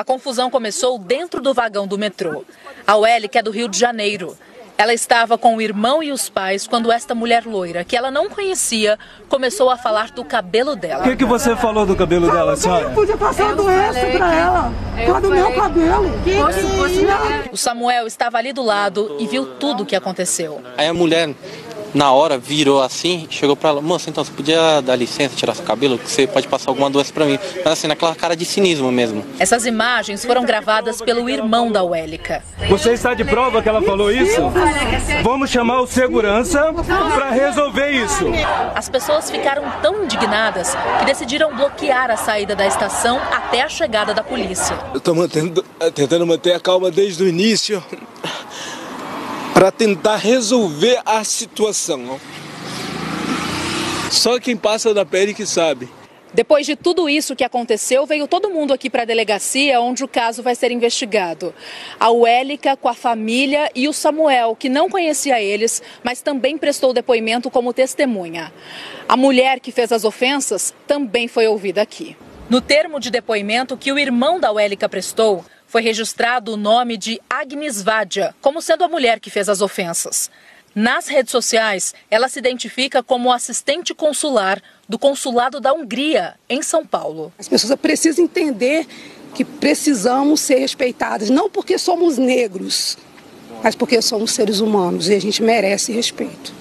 confusão começou dentro do vagão do metrô. A Wélica é do Rio de Janeiro. Ela estava com o irmão e os pais quando esta mulher loira, que ela não conhecia, começou a falar do cabelo dela. O que você falou do cabelo dela, senhora? Eu podia passar doença pra ela, por do meu cabelo. O Samuel estava ali do lado e viu tudo o que aconteceu. Aí a mulher, na hora, virou assim, chegou pra ela: moça, então você podia dar licença, tirar seu cabelo, que você pode passar alguma doença pra mim. Mas assim, naquela cara de cinismo mesmo. Essas imagens foram gravadas pelo irmão da Wélica. Você está de prova que ela falou isso? Vamos chamar o segurança para resolver isso. As pessoas ficaram tão indignadas que decidiram bloquear a saída da estação até a chegada da polícia. Eu estou tentando manter a calma desde o início para tentar resolver a situação. Só quem passa da pele que sabe. Depois de tudo isso que aconteceu, veio todo mundo aqui para a delegacia, onde o caso vai ser investigado. A Wélica com a família e o Samuel, que não conhecia eles, mas também prestou depoimento como testemunha. A mulher que fez as ofensas também foi ouvida aqui. No termo de depoimento que o irmão da Wélica prestou, foi registrado o nome de Agnes Vadia, como sendo a mulher que fez as ofensas. Nas redes sociais, ela se identifica como assistente consular do Consulado da Hungria, em São Paulo. As pessoas precisam entender que precisamos ser respeitadas, não porque somos negros, mas porque somos seres humanos e a gente merece respeito.